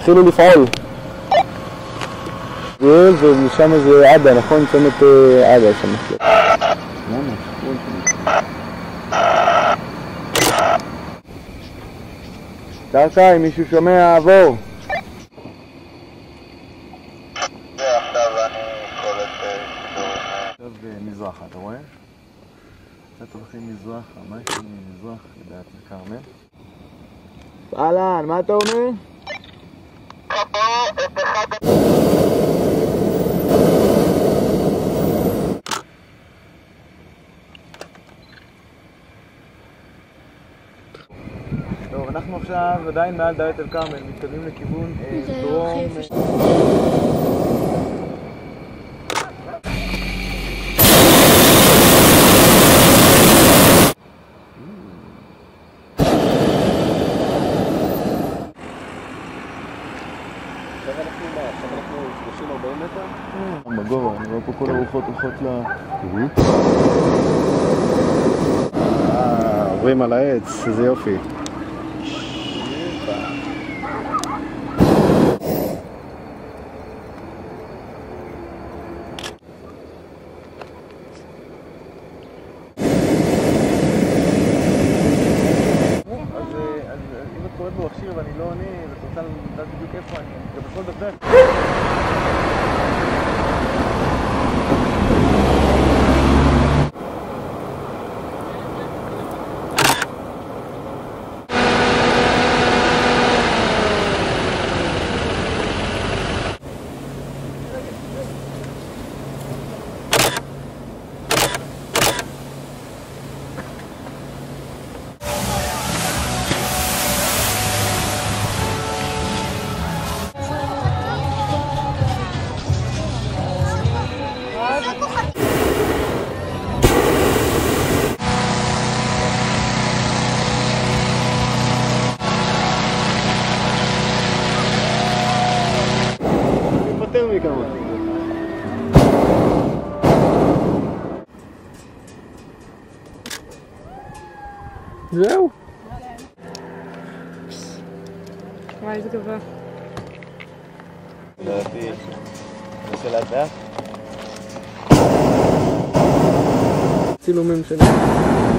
התחילו לפעול. ומשם זה עדה, נכון? צומת עדה שם. דרשי, מישהו שומע, עבור. עכשיו אני קולט עכשיו מזרחה, אתה רואה? קצת הולכים מזרחה, מה יש לנו מזרח לדעת הכרמל? אהלן, מה אתה אומר? טוב, אנחנו עכשיו עדיין מעל דלית אל כרמל, מתקדמים לכיוון דרום. עכשיו אנחנו 30-40 מטר? בגובה, אני רואה פה כל הרוחות הולכות עוברים על העץ, איזה יופי. אם את קוראת במכשיר ואני לא עונה, ואת רוצה לדעת בדיוק איפה אני גם יכול לדבר. יותר מכמה. זהו. וואי, איזה גבוה. לדעתי, נעשה לאט לאט. צילומים שלי.